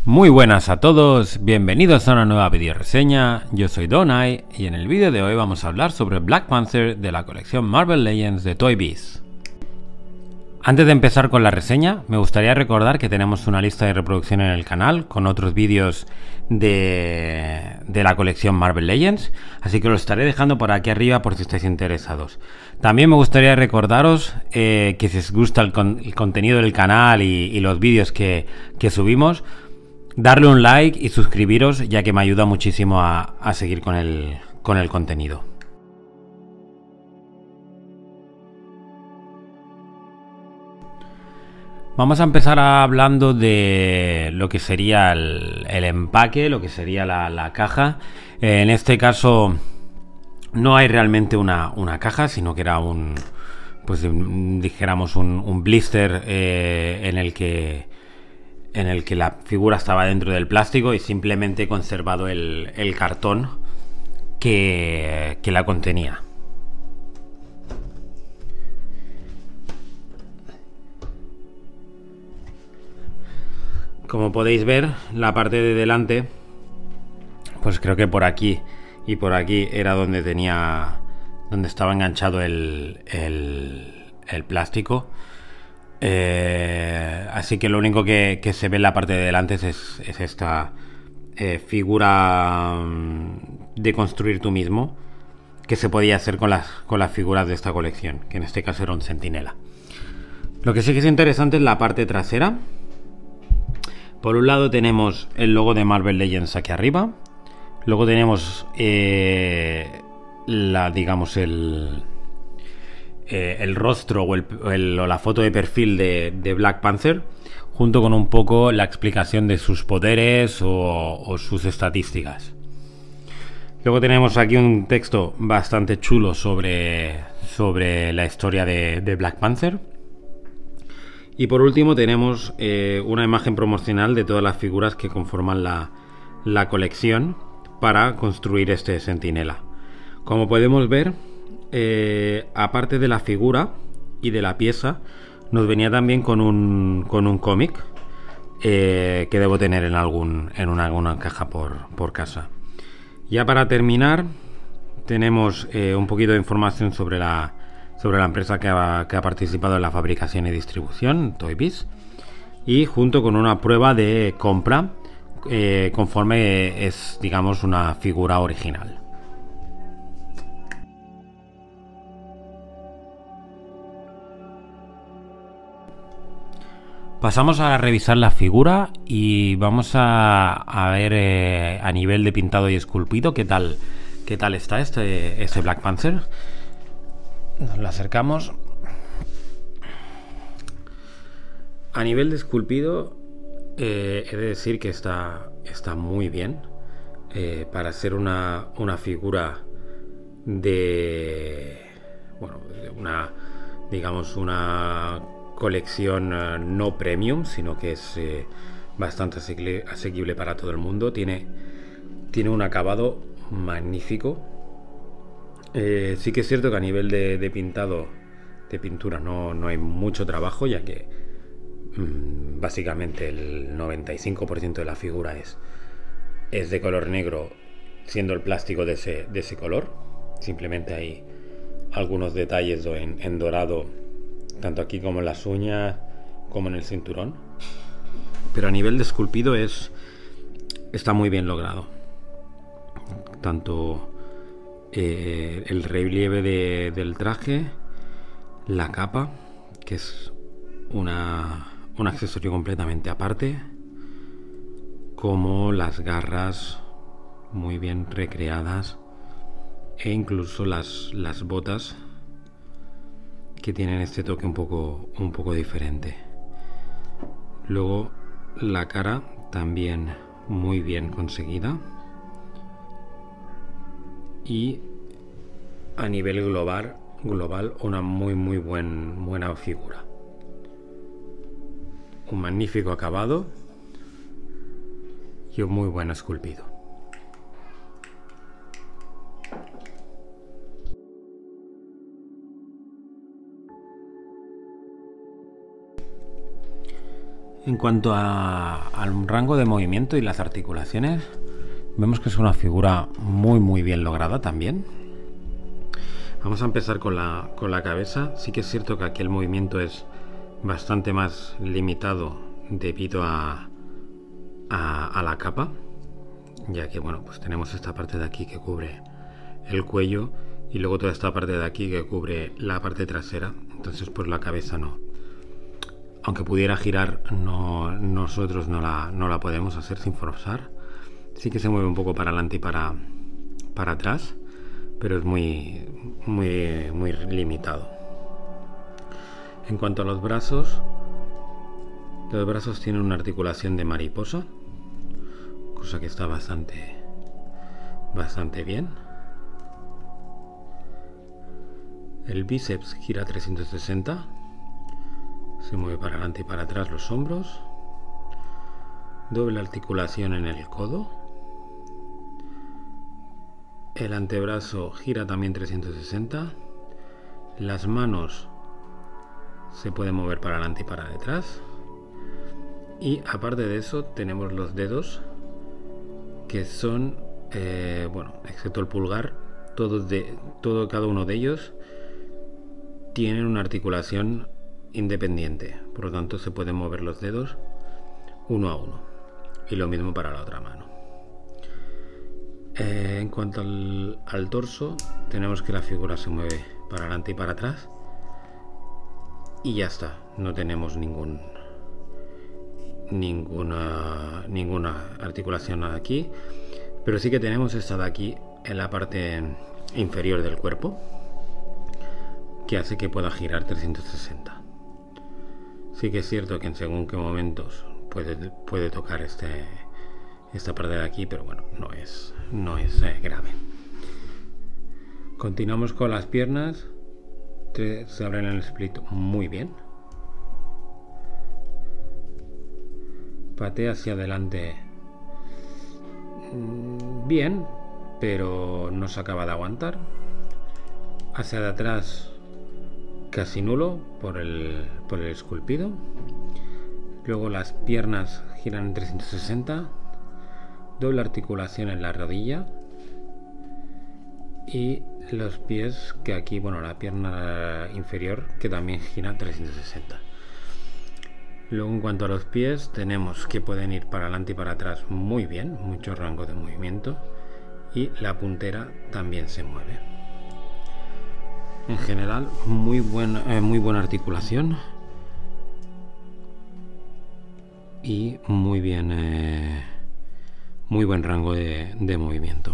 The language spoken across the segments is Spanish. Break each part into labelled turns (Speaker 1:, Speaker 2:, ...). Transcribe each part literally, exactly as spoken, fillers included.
Speaker 1: Muy buenas a todos, bienvenidos a una nueva video reseña. Yo soy Donai y en el vídeo de hoy vamos a hablar sobre Black Panther de la colección Marvel Legends de Toy Biz. Antes de empezar con la reseña, me gustaría recordar que tenemos una lista de reproducción en el canal con otros vídeos de, de la colección Marvel Legends, así que los estaré dejando por aquí arriba por si estáis interesados. También me gustaría recordaros eh, que si os gusta el, con, el contenido del canal y, y los vídeos que, que subimos, darle un like y suscribiros, ya que me ayuda muchísimo a, a seguir con el, con el contenido. Vamos a empezar hablando de lo que sería el, el empaque, lo que sería la, la caja. En este caso no hay realmente una, una caja, sino que era un, pues dijéramos un, un blister eh, en el que en el que la figura estaba dentro del plástico y simplemente he conservado el, el cartón que, que la contenía. Como podéis ver, la parte de delante, pues creo que por aquí y por aquí era donde tenía, donde estaba enganchado el, el, el plástico. Eh, así que lo único que, que se ve en la parte de delante es, es esta eh, figura de construir tú mismo que se podía hacer con las, con las figuras de esta colección, que en este caso era un centinela. Lo que sí que es interesante es la parte trasera. Por un lado tenemos el logo de Marvel Legends aquí arriba. Luego tenemos eh, la, digamos, el, eh, el rostro o, el, el, o la foto de perfil de, de Black Panther, junto con un poco la explicación de sus poderes o, o sus estadísticas. Luego tenemos aquí un texto bastante chulo sobre, sobre la historia de, de Black Panther. Y por último tenemos eh, una imagen promocional de todas las figuras que conforman la, la colección para construir este centinela. Como podemos ver, eh, aparte de la figura y de la pieza, nos venía también con un, con un cómic eh, que debo tener en, algún, en una, alguna caja por, por casa. Ya para terminar, tenemos eh, un poquito de información sobre la, sobre la empresa que ha, que ha participado en la fabricación y distribución, Toy Biz, y junto con una prueba de compra eh, conforme es, digamos, una figura original. Pasamos a revisar la figura y vamos a, a ver eh, a nivel de pintado y esculpido qué tal, qué tal está este, este Black Panther. Nos lo acercamos. A nivel de esculpido, eh, he de decir que está, está muy bien. Eh, para ser una, una figura de, bueno, de una, digamos, una colección uh, no premium, sino que es eh, bastante asequible, asequible para todo el mundo. Tiene, tiene un acabado magnífico. Eh, sí que es cierto que a nivel de, de pintado, de pintura, no, no hay mucho trabajo, ya que mmm, básicamente el noventa y cinco por ciento de la figura es, es de color negro, siendo el plástico de ese, de ese color. Simplemente hay algunos detalles en, en dorado, tanto aquí como en las uñas, como en el cinturón. Pero a nivel de esculpido es, está muy bien logrado. Tanto Eh, el relieve de, del traje, la capa, que es una, un accesorio completamente aparte, como las garras muy bien recreadas, e incluso las, las botas que tienen este toque un poco, un poco diferente. Luego la cara también muy bien conseguida. Y a nivel global, global una muy muy buen, buena figura. Un magnífico acabado y un muy buen esculpido. En cuanto a, al rango de movimiento y las articulaciones, vemos que es una figura muy muy bien lograda también. Vamos a empezar con la, con la cabeza. Sí que es cierto que aquí el movimiento es bastante más limitado debido a, a, a la capa, ya que bueno, pues tenemos esta parte de aquí que cubre el cuello y luego toda esta parte de aquí que cubre la parte trasera. Entonces pues la cabeza no, aunque pudiera girar, no, nosotros no la, no la podemos hacer sin forzar. Sí que se mueve un poco para adelante y para, para atrás, pero es muy, muy, muy limitado. En cuanto a los brazos, los brazos tienen una articulación de mariposa, cosa que está bastante, bastante bien. El bíceps gira trescientos sesenta, se mueve para adelante y para atrás los hombros, doble articulación en el codo. El antebrazo gira también trescientos sesenta, las manos se pueden mover para adelante y para detrás, y aparte de eso tenemos los dedos que son, eh, bueno, excepto el pulgar, todos de, todo, cada uno de ellos tienen una articulación independiente, por lo tanto se pueden mover los dedos uno a uno, y lo mismo para la otra mano. Eh, en cuanto al, al torso, tenemos que la figura se mueve para adelante y para atrás y ya está, no tenemos ningún ninguna ninguna articulación aquí, pero sí que tenemos esta de aquí en la parte inferior del cuerpo, que hace que pueda girar trescientos sesenta. Sí que es cierto que en según qué momentos puede, puede tocar este, esta parte de aquí, pero bueno, no es, no es eh, grave. Continuamos con las piernas. Se abren en el split muy bien. Patea hacia adelante bien, pero no se acaba de aguantar. Hacia de atrás casi nulo por el, por el esculpido. Luego las piernas giran en trescientos sesenta, doble articulación en la rodilla, y los pies, que aquí, bueno, la pierna inferior que también gira trescientos sesenta. Luego en cuanto a los pies, tenemos que pueden ir para adelante y para atrás muy bien, mucho rango de movimiento, y la puntera también se mueve. En general, muy buena, eh, muy buena articulación y muy bien, eh, muy buen rango de, de movimiento.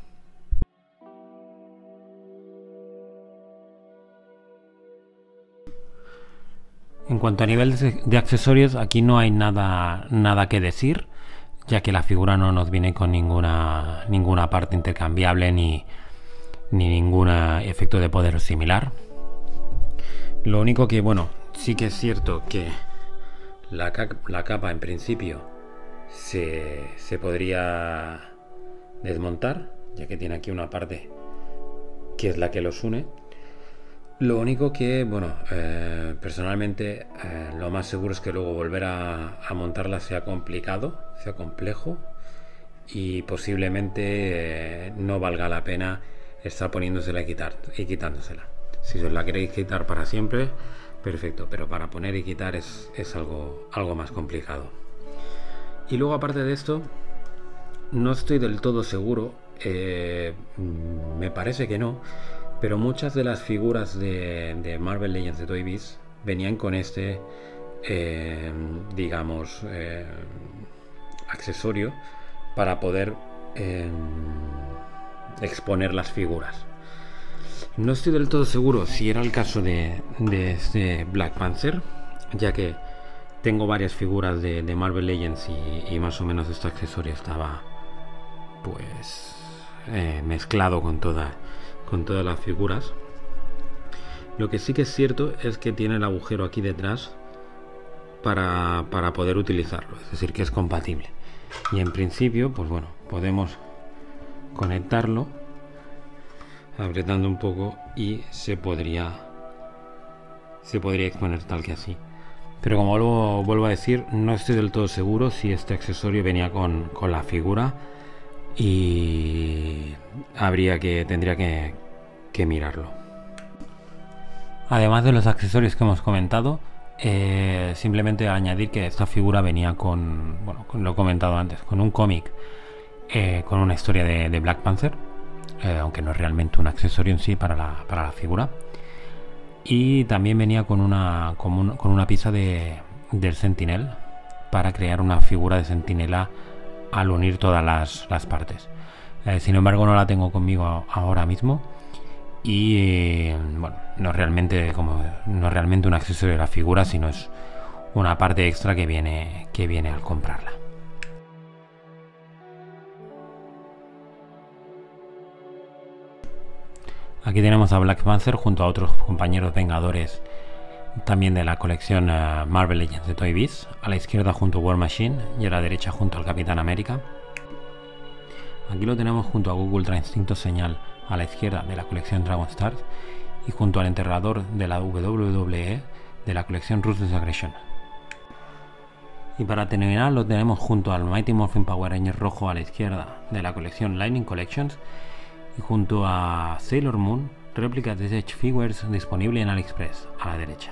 Speaker 1: En cuanto a nivel de, de accesorios, aquí no hay nada, nada que decir, ya que la figura no nos viene con ninguna, ninguna parte intercambiable ni ni ningún efecto de poder similar. Lo único que, bueno, sí que es cierto que la, la capa en principio se, se podría desmontar, ya que tiene aquí una parte que es la que los une. Lo único que, bueno, eh, personalmente eh, lo más seguro es que luego volver a, a montarla sea complicado, sea complejo, y posiblemente eh, no valga la pena está poniéndosela y, quitar, y quitándosela. Si os la queréis quitar para siempre, perfecto, pero para poner y quitar es, es algo, algo más complicado. Y luego, aparte de esto, no estoy del todo seguro, eh, me parece que no, pero muchas de las figuras de, de Marvel Legends de Toy Biz venían con este, eh, digamos, eh, accesorio para poder eh, exponer las figuras. No estoy del todo seguro si era el caso de, de este Black Panther, ya que tengo varias figuras de, de Marvel Legends y, y más o menos este accesorio estaba pues eh, mezclado con, toda, con todas las figuras. Lo que sí que es cierto es que tiene el agujero aquí detrás para, para poder utilizarlo, es decir, que es compatible. Y en principio, pues bueno, podemos conectarlo apretando un poco y se podría se podría exponer tal que así. Pero como vuelvo, vuelvo a decir, no estoy del todo seguro si este accesorio venía con, con la figura, y habría que tendría que, que mirarlo. Además de los accesorios que hemos comentado, eh, simplemente añadir que esta figura venía con, bueno, con, lo he comentado antes, con un cómic, eh, con una historia de, de Black Panther, eh, aunque no es realmente un accesorio en sí para la, para la figura. Y también venía con una, con un, con una pieza de, del Sentinel, para crear una figura de Sentinela al unir todas las, las partes. Eh, sin embargo, no la tengo conmigo ahora mismo. Y eh, bueno, no es realmente como no es realmente un accesorio de la figura, sino es una parte extra que viene, que viene al comprarla. Aquí tenemos a Black Panther junto a otros compañeros Vengadores también de la colección uh, Marvel Legends de Toy Biz. A la izquierda junto a War Machine y a la derecha junto al Capitán América. Aquí lo tenemos junto a Google Ultra Instinto Señal a la izquierda de la colección Dragon Stars y junto al enterrador de la W W E de la colección Ruthless Aggression. Y para terminar lo tenemos junto al Mighty Morphin Power Ranger rojo a la izquierda de la colección Lightning Collections y junto a Sailor Moon, réplicas de Edge Figures disponible en AliExpress a la derecha.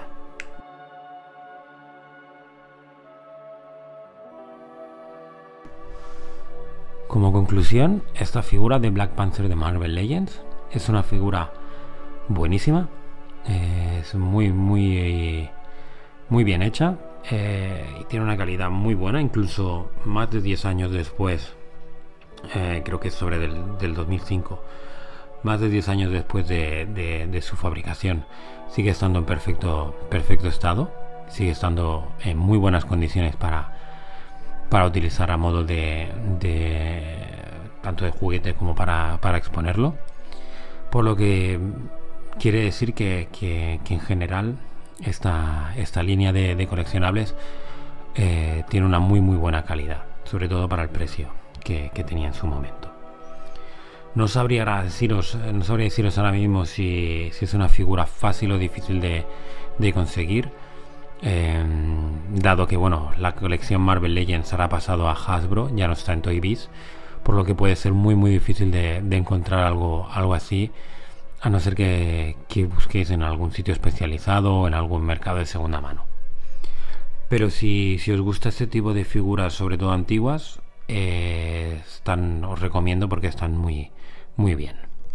Speaker 1: Como conclusión, esta figura de Black Panther de Marvel Legends es una figura buenísima, eh, es muy muy muy bien hecha, eh, y tiene una calidad muy buena, incluso más de diez años después, eh, creo que es sobre del, del dos mil cinco, más de diez años después de, de, de su fabricación, sigue estando en perfecto, perfecto estado, sigue estando en muy buenas condiciones para para utilizar a modo de, de tanto de juguete como para, para exponerlo, por lo que quiere decir que, que, que en general esta, esta línea de, de coleccionables eh, tiene una muy muy buena calidad, sobre todo para el precio que, que tenía en su momento. No sabría deciros, no sabría deciros ahora mismo si, si es una figura fácil o difícil de, de conseguir. Eh, dado que bueno, la colección Marvel Legends ahora pasado a Hasbro, ya no está en Toy Biz, por lo que puede ser muy muy difícil de, de encontrar algo, algo así, a no ser que, que busquéis en algún sitio especializado o en algún mercado de segunda mano. Pero si, si os gusta este tipo de figuras, sobre todo antiguas, eh, están, os recomiendo porque están muy, muy bien.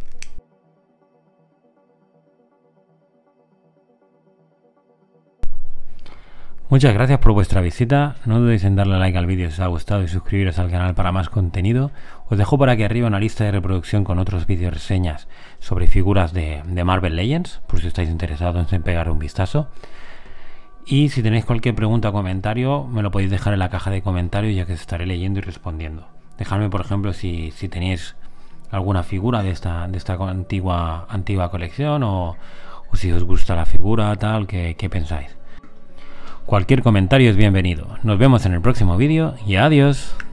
Speaker 1: Muchas gracias por vuestra visita, no dudéis en darle like al vídeo si os ha gustado y suscribiros al canal para más contenido. Os dejo por aquí arriba una lista de reproducción con otros vídeos reseñas sobre figuras de, de Marvel Legends, por si estáis interesados en pegar un vistazo. Y si tenéis cualquier pregunta o comentario, me lo podéis dejar en la caja de comentarios, ya que os estaré leyendo y respondiendo. Dejadme, por ejemplo, si, si tenéis alguna figura de esta, de esta antigua, antigua colección, o, o si os gusta la figura, tal, ¿qué, qué pensáis? Cualquier comentario es bienvenido. Nos vemos en el próximo vídeo y adiós.